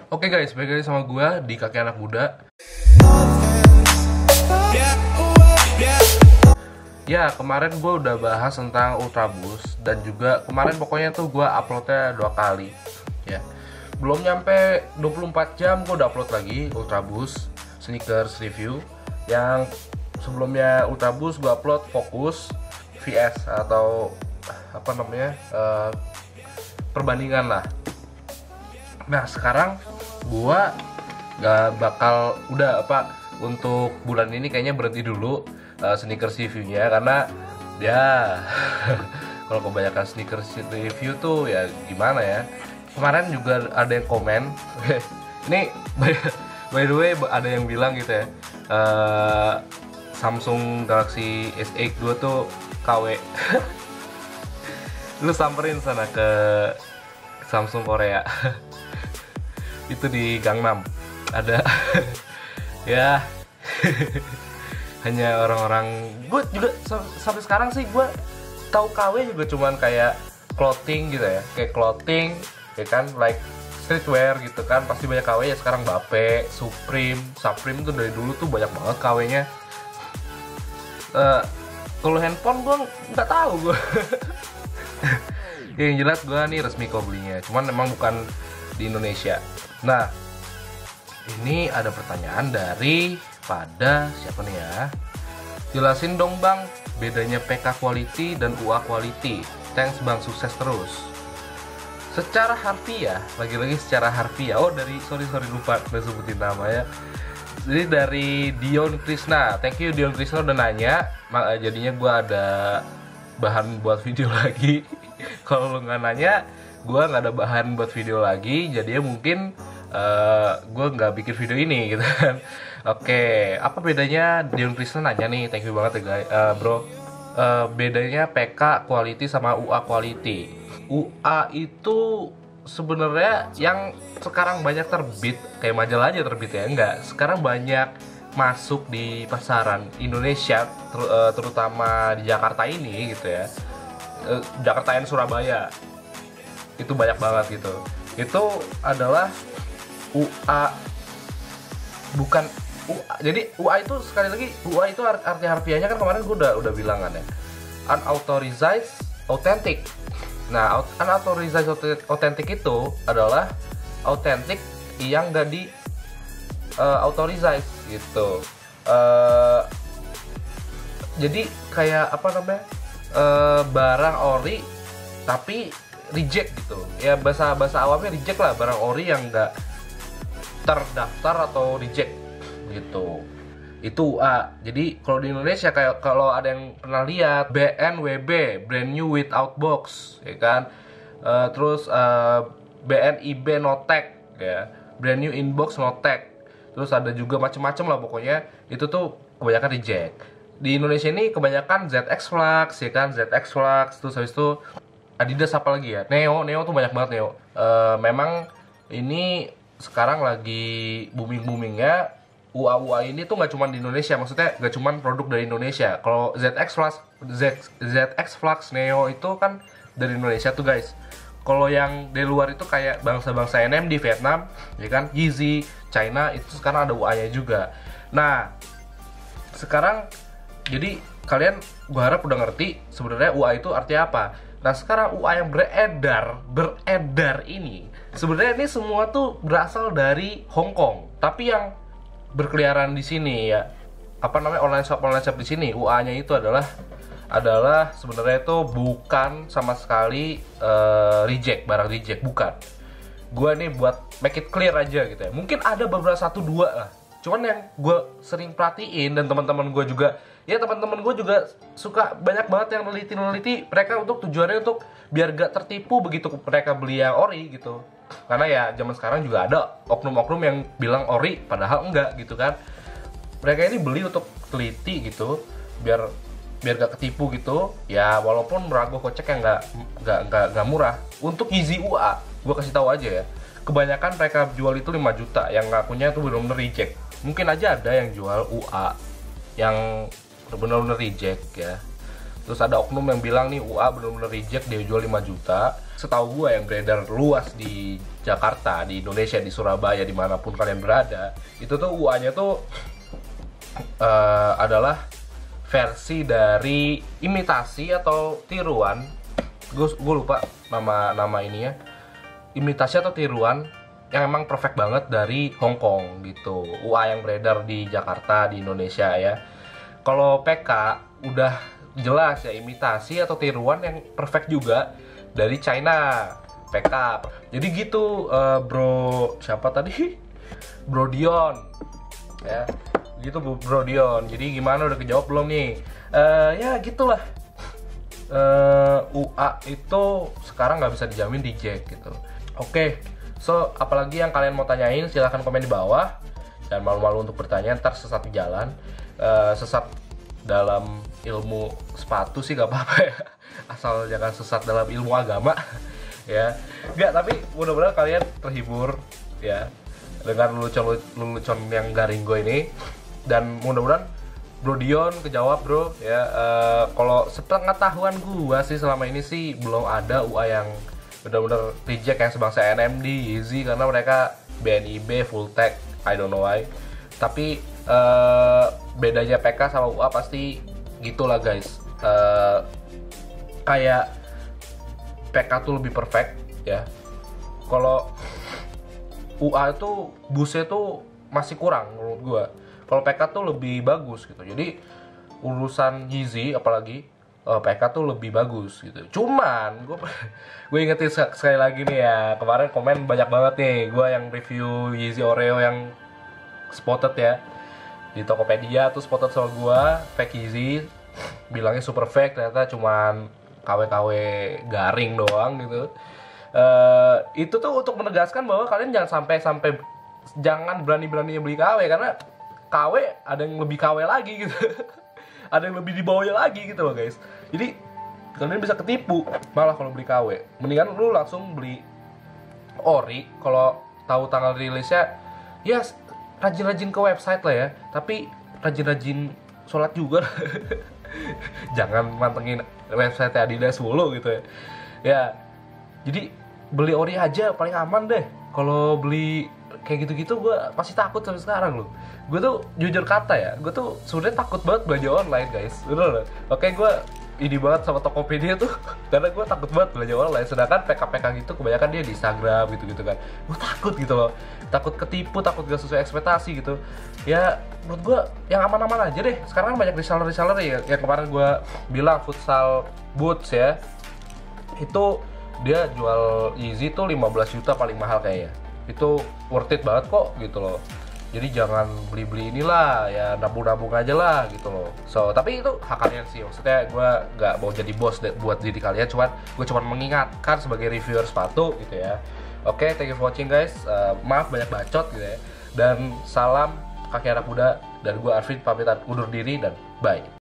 Oke guys, balik lagi sama gue di Kaki Anak Muda. Ya, kemarin gue udah bahas tentang Ultraboost. Dan juga kemarin pokoknya tuh gue uploadnya 2 kali ya. Belum nyampe 24 jam gue udah upload lagi Ultraboost sneakers review. Yang sebelumnya Ultraboost gue upload Focus VS atau apa namanya, perbandingan lah. Nah sekarang gua gak bakal untuk bulan ini kayaknya berhenti dulu sneakers reviewnya, karena ya kalau kebanyakan sneakers review tuh ya gimana ya. Kemarin juga ada yang komen ini by the way ada yang bilang gitu ya, Samsung Galaxy S8 2 tuh KW. Lu samperin sana ke Samsung Korea. Itu di Gangnam ada. Ya hanya orang-orang, gue juga sampai sekarang sih gue tahu KW juga cuman kayak clothing gitu ya, kayak clothing ya kan, like streetwear gitu kan, pasti banyak KW ya sekarang. Bape, Supreme tuh dari dulu tuh banyak banget KW-nya. Kalau handphone gue nggak tahu gue. Yang jelas gue nih resmi kok belinya, cuman memang bukan di Indonesia. Nah, ini ada pertanyaan dari pada siapa nih ya? Jelasin dong bang, bedanya PK quality dan UA quality. Thanks bang, sukses terus. Secara harfiah, lagi-lagi secara harfiah. Oh dari sorry lupa udah sebutin namanya. Jadi dari Dion Krishna, thank you Dion Krishna udah nanya. Jadinya gue ada bahan buat video lagi. Kalau lo nggak nanya, gue nggak ada bahan buat video lagi. Jadinya mungkin gue nggak bikin video ini gitu kan. Oke, apa bedanya? Dion Krishna nanya nih, thank you banget ya guys, bro. Bedanya PK quality sama UA quality. UA itu sebenarnya yang sekarang banyak terbit, kayak majalah aja terbit ya, enggak. Sekarang banyak masuk di pasaran Indonesia, terutama di Jakarta ini gitu ya. Jakarta dan Surabaya itu banyak banget gitu. Itu adalah UA, bukan UA. Jadi UA itu sekali lagi, UA itu arti harfiahnya kan kemarin gue udah bilang kan ya, unauthorized authentic. Nah, unauthorized authentic itu adalah authentic yang gak di authorized gitu. Jadi kayak apa namanya, barang ori tapi reject gitu ya, bahasa awamnya reject lah, barang ori yang nggak terdaftar atau reject gitu. Itu UA. Jadi kalau di Indonesia, kayak kalau ada yang pernah lihat BNWB, brand new without box ya kan, terus BNIB no tag ya, brand new inbox no tag, terus ada juga macem-macem lah pokoknya. Itu tuh kebanyakan reject. Di Indonesia ini kebanyakan ZX Flux ya kan, ZX Flux, terus habis itu Adidas apa lagi ya, Neo tuh banyak banget Neo. Memang ini sekarang lagi boomingnya UA ini tuh nggak cuma di Indonesia, maksudnya nggak cuma produk dari Indonesia. Kalau ZX Flux Neo itu kan dari Indonesia tuh guys. Kalau yang dari luar itu kayak bangsa-bangsa NM di Vietnam ya kan, Yeezy China, itu sekarang ada UA-nya juga. Nah sekarang jadi kalian, gue harap udah ngerti sebenarnya UA itu artinya apa. Nah sekarang UA yang beredar ini sebenarnya ini semua tuh berasal dari Hong Kong, tapi yang berkeliaran di sini ya, apa namanya, online shop di sini, UA-nya itu adalah sebenarnya itu bukan sama sekali barang reject, bukan. Gue nih buat make it clear aja gitu ya. Mungkin ada beberapa 1-2 lah, cuman yang gue sering perhatiin dan teman-teman gue juga suka banyak banget yang neliti mereka untuk tujuannya untuk biar gak tertipu begitu mereka beli yang ori gitu. Karena ya zaman sekarang juga ada oknum-oknum yang bilang ori padahal enggak gitu kan. Mereka ini beli untuk teliti gitu, biar gak ketipu gitu ya, walaupun meraguh kocek yang nggak murah. Untuk Yeezy UA gue kasih tahu aja ya, kebanyakan mereka jual itu 5 juta, yang ngakunya tuh benar-benar reject. Mungkin aja ada yang jual UA yang benar-benar reject ya. Terus ada oknum yang bilang nih UA benar-benar reject, dia jual 5 juta. setahu gue yang beredar luas di Jakarta, di Indonesia, di Surabaya, dimanapun kalian berada, itu tuh UA-nya tuh adalah versi dari imitasi atau tiruan. Gue lupa nama ininya. Imitasi atau tiruan yang emang perfect banget dari Hong Kong gitu. UA yang beredar di Jakarta, di Indonesia ya. Kalau PK udah jelas ya imitasi atau tiruan yang perfect juga dari China. PK. Jadi gitu bro, siapa tadi? Bro Dion. Ya. Gitu Bro Dion. Jadi gimana, udah kejawab belum nih? Ya gitulah. UA itu sekarang nggak bisa dijamin reject gitu. Oke, so apalagi yang kalian mau tanyain silahkan komen di bawah. Jangan malu-malu untuk bertanya, ntar sesat di jalan. Sesat dalam ilmu sepatu sih gak apa-apa ya, asal jangan sesat dalam ilmu agama ya. Nggak, tapi mudah-mudahan kalian terhibur ya dengan lelucon yang garing gue ini. Dan mudah-mudahan Bro Dion kejawab bro ya. Kalau sepengetahuan gue sih selama ini sih belum ada UA yang benar-benar reject yang sebangsa NMD, Yeezy, karena mereka BNIB, full tag, I don't know why. Tapi bedanya PK sama UA pasti gitulah guys. Kayak PK tuh lebih perfect ya. Kalau UA itu busnya tuh masih kurang menurut gue. Kalau PK tuh lebih bagus gitu. Jadi urusan Yeezy apalagi PK tuh lebih bagus gitu. Cuman gue ingetin sekali lagi nih ya, kemarin komen banyak banget nih gue yang review Yeezy Oreo yang spotted ya di Tokopedia, tuh spotted sama gue fake Yeezy, bilangnya super fake, ternyata cuman KW-KW garing doang gitu. Itu tuh untuk menegaskan bahwa kalian jangan jangan berani-beraninya beli KW, karena KW ada yang lebih KW lagi gitu. Ada yang lebih di bawahnya lagi gitu loh guys. Jadi kalian bisa ketipu malah kalau beli KW. Mendingan lu langsung beli ori. Kalau tahu tanggal rilisnya ya rajin-rajin ke website lah ya, tapi rajin-rajin sholat juga. Jangan mantengin website Adidas mulu gitu ya. Ya, jadi beli ori aja paling aman deh. Kalau beli kayak gitu-gitu gue pasti takut sampai sekarang loh. Gue tuh jujur kata ya, gue tuh sebenarnya takut banget belanja online guys, bener. Oke, gue ini banget sama Tokopedia tuh karena gue takut banget belanja online. Sedangkan PK-PK gitu kebanyakan dia di Instagram gitu-gitu kan. Gue takut gitu loh, takut ketipu, takut gak sesuai ekspektasi gitu. Ya menurut gue yang aman-aman aja deh. Sekarang banyak reseller ya, yang kemarin gue bilang Futsal Boots ya, itu dia jual Yeezy tuh 15 juta paling mahal kayaknya. Itu worth it banget kok gitu loh. Jadi jangan beli-beli inilah, ya nabung-nabung aja lah gitu loh. So, tapi itu hak kalian sih. Maksudnya gue gak mau jadi bos buat diri kalian, gue cuma mengingatkan sebagai reviewer sepatu gitu ya. Oke, thank you for watching guys. Maaf banyak bacot gitu ya. Dan salam kaki anak muda. Dan gue Arvin pamitan undur diri dan bye.